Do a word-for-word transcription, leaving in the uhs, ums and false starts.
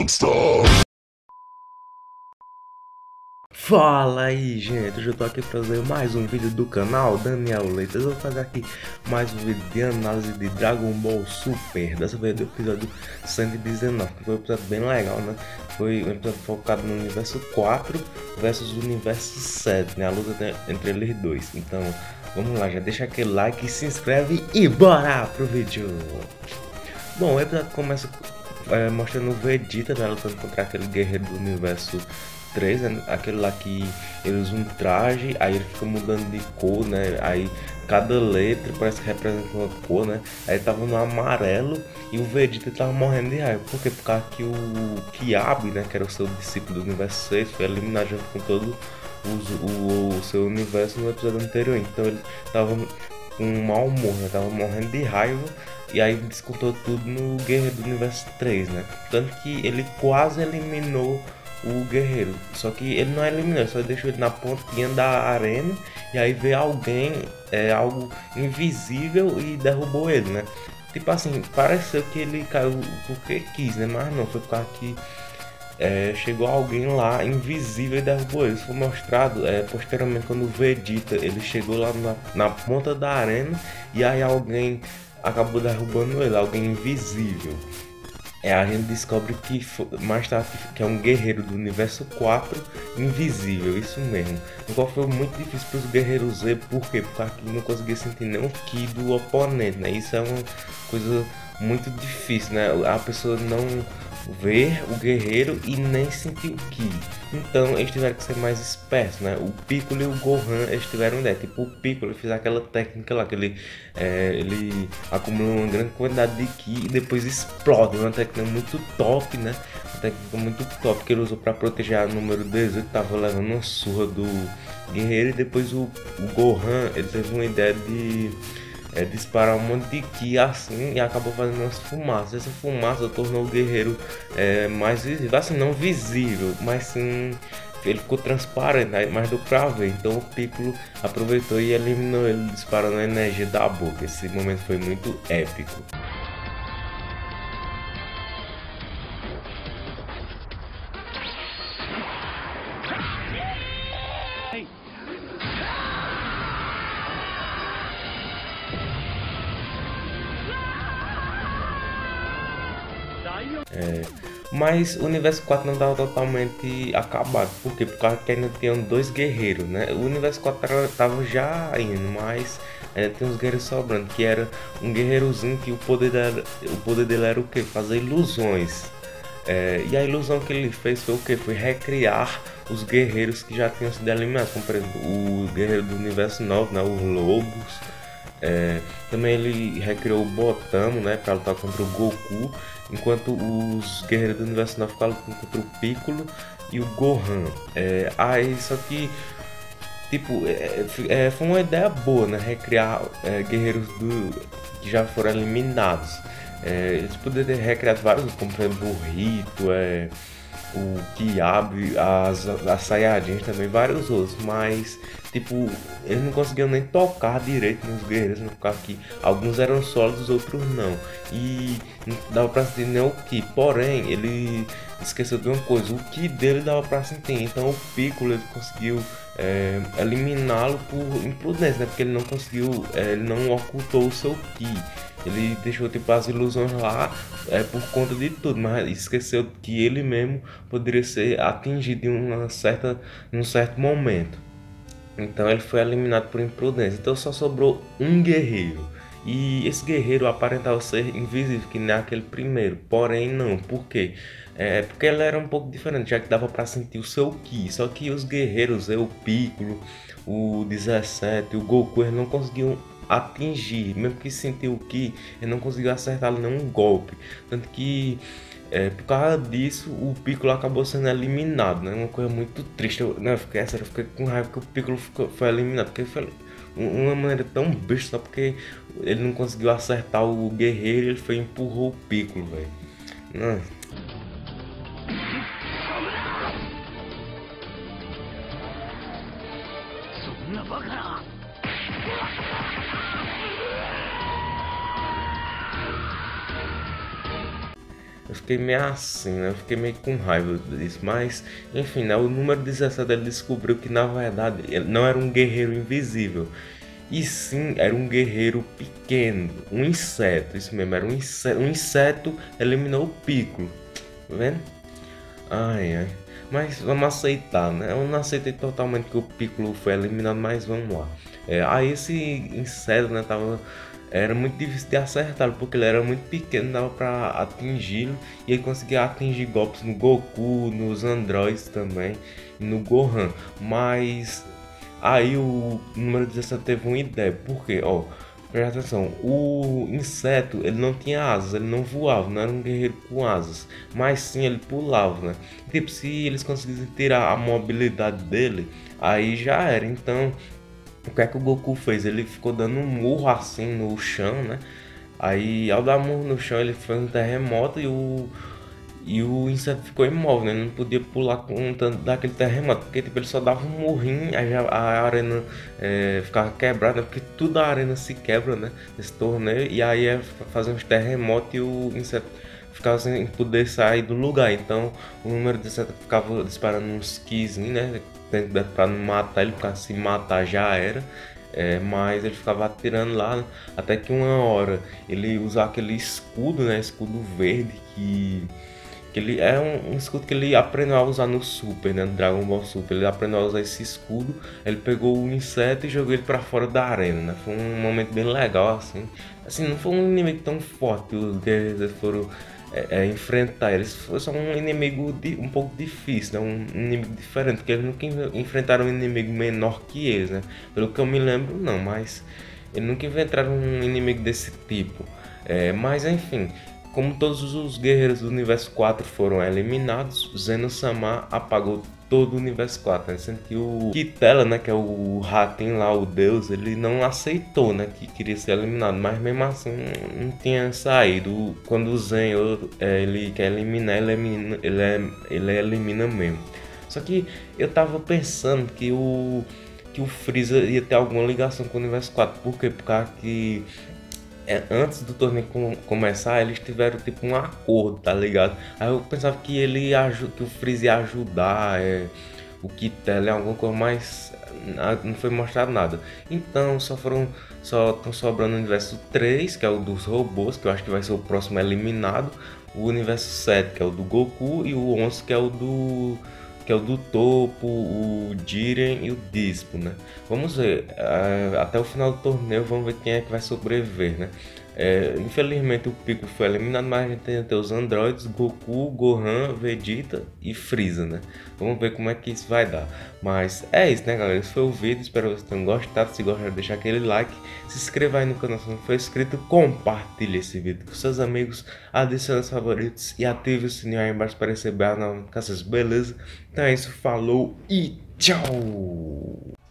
Monster! Fala aí, gente, hoje eu tô aqui pra fazer mais um vídeo do canal Daniel Leite. Eu vou fazer aqui mais um vídeo de análise de Dragon Ball Super, dessa vez do episódio cento e dezenove, que foi um episódio bem legal, né? Foi um episódio focado no universo quatro versus o universo sete, né? A luta entre eles dois. Então, vamos lá, já deixa aquele like, se inscreve e bora pro vídeo! Bom, o episódio começa é, mostrando o Vegeta, né, lutando contra aquele guerreiro do universo três, né, aquele lá que ele usa um traje, aí ele fica mudando de cor, né, aí cada letra parece que representa uma cor, né, aí tava no amarelo e o Vegeta tava morrendo de raiva, por quê? Por causa que o Kiabi, né, que era o seu discípulo do universo seis, foi eliminado junto com todo o, o, o seu universo no episódio anterior, então ele tava com um mau humor, né, tava morrendo de raiva. E aí descontou tudo no Guerreiro do Universo três, né? Tanto que ele quase eliminou o Guerreiro. Só que ele não eliminou, ele só deixou ele na pontinha da arena. E aí veio alguém, é, algo invisível e derrubou ele, né? Tipo assim, pareceu que ele caiu porque quis, né? Mas não, foi por causa que é, chegou alguém lá invisível e derrubou ele. Isso foi mostrado é, posteriormente quando o Vegeta ele chegou lá na, na ponta da arena. E aí alguém acabou derrubando ele, alguém invisível. É, a gente descobre que mais tarde que é um guerreiro do universo quatro invisível, isso mesmo. O qual foi muito difícil para os guerreiros Z, por quê? Porque não conseguia sentir nenhum ki do oponente, né? Isso é uma coisa muito difícil, né? A pessoa não ver o guerreiro e nem sentir o ki. Então eles tiveram que ser mais espertos, né? O Piccolo e o Gohan eles tiveram ideia. Tipo, o Piccolo fez aquela técnica lá que ele, é, ele acumula uma grande quantidade de ki e depois explode. Uma técnica muito top, né? Uma técnica muito top que ele usou para proteger a número dezoito, que tava levando uma surra do guerreiro. E depois o, o Gohan ele teve uma ideia de É, disparar um monte de ki assim e acabou fazendo umas fumaças. Essa fumaça tornou o guerreiro é, mais visível, assim, não visível, mas sim ele ficou transparente, mas deu pra ver. Então o Piccolo aproveitou e eliminou ele disparando a energia da boca. Esse momento foi muito épico. É, mas o universo quatro não estava totalmente acabado, por quê? Por causa que ainda tinham dois guerreiros, né? O universo quatro estava já indo, mas ainda tem uns guerreiros sobrando, que era um guerreirozinho que o poder dele, o poder dele era o quê? Fazer ilusões. É, e a ilusão que ele fez foi o quê? Foi recriar os guerreiros que já tinham sido eliminados, como por exemplo o guerreiro do universo nove, né? Os lobos. É, também ele recriou o Botamo, né, para lutar contra o Goku, enquanto os guerreiros do universo nove ficaram lutando contra o Piccolo e o Gohan. É, aí só que tipo é, é, foi uma ideia boa, né, recriar é, guerreiros do, que já foram eliminados. É, eles poderiam ter recriado vários, como por exemplo o Rito, é, o Kiabi, as, as Saiyajins também, vários outros, mas tipo, eles não conseguiam nem tocar direito nos guerreiros, não ficava aqui. Alguns eram sólidos, outros não. E não dava pra sentir nem o Ki. Porém, ele esqueceu de uma coisa, o Ki dele dava pra sentir. Então o Piccolo ele conseguiu é, eliminá-lo por imprudência, né? Porque ele não conseguiu, é, ele não ocultou o seu Ki. Ele deixou tipo as ilusões lá é, por conta de tudo, mas esqueceu que ele mesmo poderia ser atingido em uma certa, em um certo momento. Então ele foi eliminado por imprudência. Então só sobrou um guerreiro. E esse guerreiro aparentava ser invisível, que nem aquele primeiro. Porém não, por quê? É porque ele era um pouco diferente, já que dava para sentir o seu ki. Só que os guerreiros, o Piccolo, o dezessete, o Goku, eles não conseguiam atingir, mesmo que sentiu o ki, ele não conseguiu acertar nenhum golpe. Tanto que é, por causa disso o Piccolo acabou sendo eliminado, né? Uma coisa muito triste. Eu, não, eu fiquei, eu fiquei com raiva que o Piccolo ficou, foi eliminado, porque foi uma maneira tão besta, só porque ele não conseguiu acertar o guerreiro, ele foi e empurrou o Piccolo, velho. eu fiquei meio assim, né? Eu fiquei meio com raiva disso. Mas, enfim, né? O número dezessete ele descobriu que na verdade ele não era um guerreiro invisível. E sim, era um guerreiro pequeno, um inseto, isso mesmo, era um inseto, um inseto eliminou o Piccolo, tá vendo? Ai, ai. Mas vamos aceitar, né? Eu não aceitei totalmente que o Piccolo foi eliminado, mas vamos lá. É, aí esse inseto, né, tava... Era muito difícil de acertar, porque ele era muito pequeno, dava pra atingi-lo. E ele conseguia atingir golpes no Goku, nos androides também, e no Gohan. Mas aí o número dezessete teve uma ideia, porque, ó... Presta atenção, o inseto ele não tinha asas, ele não voava, não era um guerreiro com asas, mas sim ele pulava, né? Tipo, se eles conseguissem tirar a mobilidade dele, aí já era. Então, o que é que o Goku fez? Ele ficou dando um murro assim no chão, né? Aí, ao dar murro no chão, ele foi um terremoto e o e o inseto ficou imóvel, né? Não podia pular com tanto daquele terremoto, porque tipo, ele só dava um murrinho, aí já a arena é, ficava quebrada, porque toda a arena se quebra, né? Nesse torneio, e aí é fazer uns terremotos e o inseto ficava sem poder sair do lugar. Então o número de inseto ficava disparando uns kizinhos, né? Pra não matar ele, porque se matar já era. É, mas ele ficava atirando lá, até que uma hora ele usava aquele escudo, né? Escudo verde que que ele é um, um escudo que ele aprendeu a usar no Super, né? No Dragon Ball Super. Ele aprendeu a usar esse escudo. Ele pegou o inseto e jogou ele pra fora da arena, né? Foi um momento bem legal, assim. Assim, não foi um inimigo tão forte que os guerreiros foram é, é, enfrentar. Eles foi só um inimigo de, um pouco difícil, né? Um inimigo diferente, porque eles nunca enfrentaram um inimigo menor que eles, né? Pelo que eu me lembro, não, mas eles nunca enfrentaram um inimigo desse tipo. É, mas enfim. Como todos os guerreiros do Universo quatro foram eliminados, Zeno-Sama apagou todo o Universo quatro, né? Sendo que o Kitela, né, que é o ratinho lá, o deus, ele não aceitou, né, que queria ser eliminado, mas mesmo assim não tinha saído. Quando o Zen é, ele quer eliminar, ele elimina, ele, é, ele elimina mesmo. Só que eu tava pensando que o, que o Freeza ia ter alguma ligação com o Universo quatro, por quê? Por causa que é, antes do torneio com, começar, eles tiveram tipo um acordo, tá ligado? Aí eu pensava que ele ia, que o Freeze ia ajudar, é, o Kittel, alguma coisa, mas não foi mostrado nada. Então só foram, só estão sobrando o universo três, que é o dos robôs, que eu acho que vai ser o próximo eliminado, o universo sete, que é o do Goku, e o onze, que é o do que é o do Topo, o Jiren e o Dispo, né? Vamos ver, uh, até o final do torneio vamos ver quem é que vai sobreviver, né? É, infelizmente o Piccolo foi eliminado, mas a gente tem até os androides, Goku, Gohan, Vegeta e Freeza, né? Vamos ver como é que isso vai dar. Mas é isso, né, galera? Esse foi o vídeo, espero que vocês tenham gostado. Se gostaram, deixar aquele like, se inscreva aí no canal se não for inscrito, compartilhe esse vídeo com seus amigos, adicione os favoritos e ative o sininho aí embaixo para receber a notificações, beleza? Então é isso, falou e tchau!